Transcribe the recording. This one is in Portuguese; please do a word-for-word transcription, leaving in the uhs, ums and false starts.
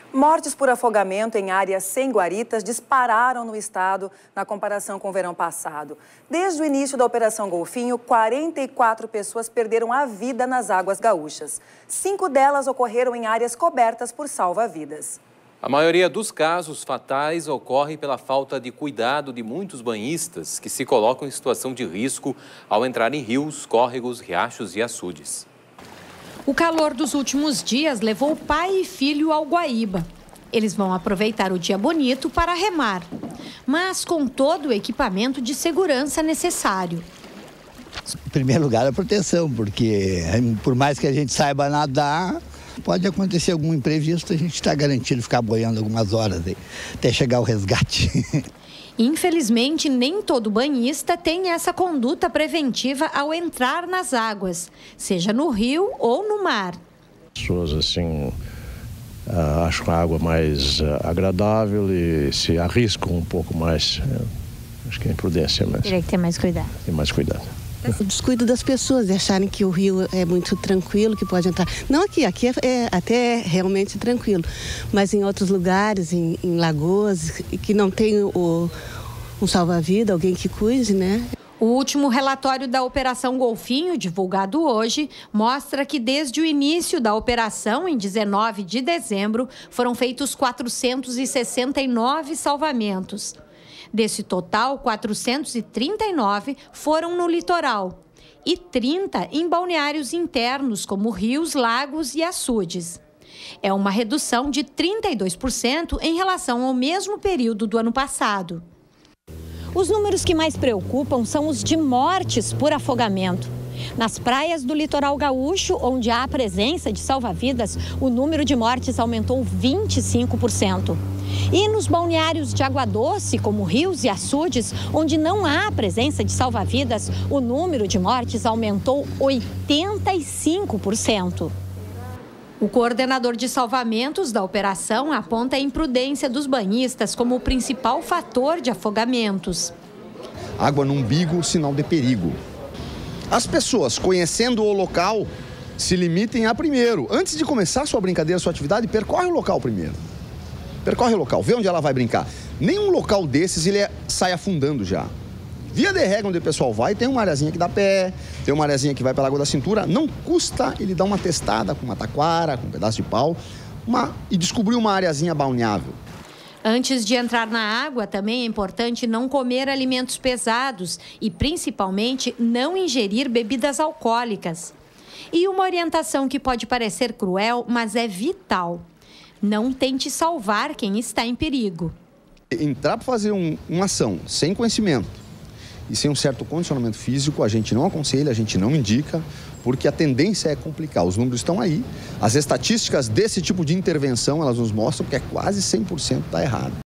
Mortes por afogamento em áreas sem guaritas dispararam no estado na comparação com o verão passado. Desde o início da Operação Golfinho, quarenta e quatro pessoas perderam a vida nas águas gaúchas. Cinco delas ocorreram em áreas cobertas por salva-vidas. A maioria dos casos fatais ocorre pela falta de cuidado de muitos banhistas que se colocam em situação de risco ao entrar em rios, córregos, riachos e açudes. O calor dos últimos dias levou pai e filho ao Guaíba. Eles vão aproveitar o dia bonito para remar, mas com todo o equipamento de segurança necessário. Em primeiro lugar, a proteção, porque por mais que a gente saiba nadar, pode acontecer algum imprevisto, a gente está garantido ficar boiando algumas horas aí, até chegar o resgate. Infelizmente, nem todo banhista tem essa conduta preventiva ao entrar nas águas, seja no rio ou no mar. Pessoas assim acham a água mais agradável e se arriscam um pouco mais. Acho que é imprudência mesmo. Teria que ter mais cuidado. Tem mais cuidado. O descuido das pessoas, de acharem que o rio é muito tranquilo, que pode entrar. Não aqui, aqui é, é até realmente tranquilo, mas em outros lugares, em, em lagoas, que não tem o, um salva-vida, alguém que cuide, né? O último relatório da Operação Golfinho, divulgado hoje, mostra que desde o início da operação, em dezenove de dezembro, foram feitos quatrocentos e sessenta e nove salvamentos. Desse total, quatrocentos e trinta e nove foram no litoral e trinta em balneários internos, como rios, lagos e açudes. É uma redução de trinta e dois por cento em relação ao mesmo período do ano passado. Os números que mais preocupam são os de mortes por afogamento. Nas praias do litoral gaúcho, onde há a presença de salva-vidas, o número de mortes aumentou vinte e cinco por cento. E nos balneários de água doce, como rios e açudes, onde não há a presença de salva-vidas, o número de mortes aumentou oitenta e cinco por cento. O coordenador de salvamentos da operação aponta a imprudência dos banhistas como o principal fator de afogamentos. Água no umbigo, sinal de perigo. As pessoas, conhecendo o local, se limitem a primeiro. Antes de começar sua brincadeira, sua atividade, percorre o local primeiro. Percorre o local, vê onde ela vai brincar. Nenhum local desses ele é, sai afundando já. Via de regra, onde o pessoal vai, tem uma areazinha que dá pé, tem uma areazinha que vai pela água da cintura. Não custa ele dar uma testada com uma taquara, com um pedaço de pau, uma, e descobrir uma areazinha balneável. Antes de entrar na água, também é importante não comer alimentos pesados e, principalmente, não ingerir bebidas alcoólicas. E uma orientação que pode parecer cruel, mas é vital. Não tente salvar quem está em perigo. Entrar para fazer um, uma ação sem conhecimento e sem um certo condicionamento físico, a gente não aconselha, a gente não indica, porque a tendência é complicar. Os números estão aí. As estatísticas desse tipo de intervenção, elas nos mostram que é quase cem por cento está errado.